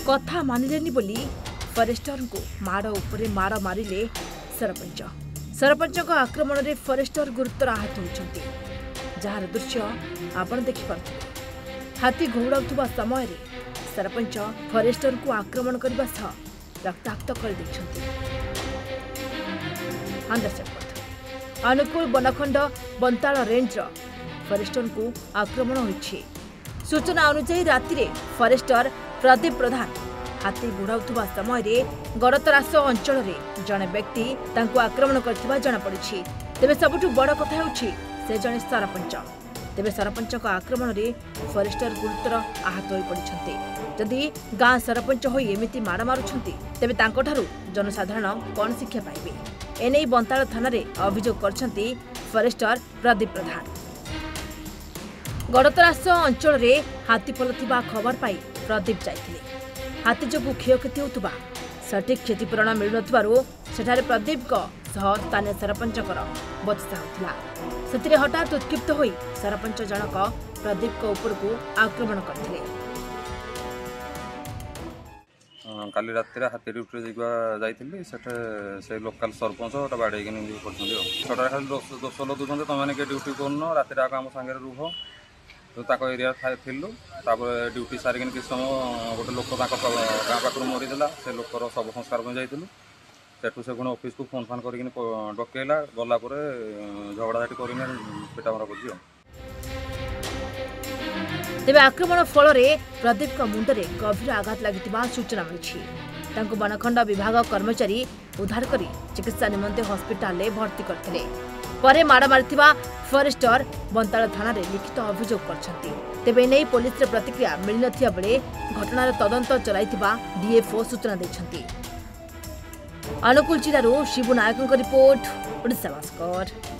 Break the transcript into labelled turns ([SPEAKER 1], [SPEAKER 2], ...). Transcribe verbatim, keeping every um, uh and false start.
[SPEAKER 1] कथा मानिलेनी बोली फरेस्टर को माड़ उपरे माड़ मारिले सरपंच। सरपंच आक्रमण में फरेस्टर गुरुतर आहत होती जार दृश्य आपण देखिपे। हाथी घौड़ाउथुबा समय सरपंच फरेस्टर को आक्रमण करने सह रक्ताक्त कर अनुकूल बनखंड बंताल रेंज फरेस्टर को आक्रमण होइछि। सूचना अनुसार राति रे फरेस्टर प्रदीप प्रधान हाथी गुड़ाउथुबा समय गड़तरास अंचल जड़े व्यक्ति तांको आक्रमण करथिबा जଣା पड़िछि। तेबे सबुठु बड़ कथा होछि से जणे सरपंच। तेबे सरपंच आक्रमण में फरेस्टर गुरुतर आहत हो पड़िछन्ते। जदि गाँ सरपंच होई एमिति माड़ मारुछन्ति तेबे तांको ठारू जनसाधारण कौन शिक्षा पाइबे? एने बंताल थाना रे अभियोग करछन्ति फरेस्टर प्रदीप प्रधान। गड़तरास अंचल में हाथीपल थिबा खबर पाई प्रदीप जाइथिले। हाथी जोगु क्षयक्षति होतुबा सठिक क्षतिपूरण मिलुनथिबारु सेठारे प्रदीप को सह स्थानीय सरपंच बचसा होतिला। सेतिरे हठात उत्क्षिप्त होई सरपंच जनक प्रदीप को ऊपर को आक्रमण करथिले।
[SPEAKER 2] काली राति हाथी ड्यूटी जाइली से लोकल सरपंच बाड़े छटा खाली दोष लदुंट तुम मैंने ड्यूटी कर राति आम सागे रुह तो एरिया थिलु ड्यूटी सारिक कि समय गोटे लोक गाँ पाख मरीदेला से लोकर शव संस्कार जाइलु सेठू से पुणी ऑफिस को फोन फान कर डकैला गलापर झगड़ाझाटी कर पेटामरा कर।
[SPEAKER 1] तेबे आक्रमण फल प्रदीप मुंडरे गभीर आघात लगी सूचना मिली। बनखंड विभाग कर्मचारी उद्धार कर चिकित्सा निमंते हस्पिटाल में भर्ती करथिले। परे माड़ मारिथिबा फरेस्टर बंताल थाना रे लिखित अभियोग करछन्ति। तेबे नै पुलिस रे प्रतिक्रिया मिल नथिया बेले घटनार तदंत चलाइथिबा डीएफओ सूचना दैछन्ति। अनुकूल जिल्लारो शिबु नायकଙ୍କ रिपोर्ट ओडिशा भास्कर।